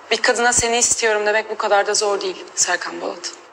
Bir kadına seni istiyorum demek bu kadar da zor değil Serkan Balat.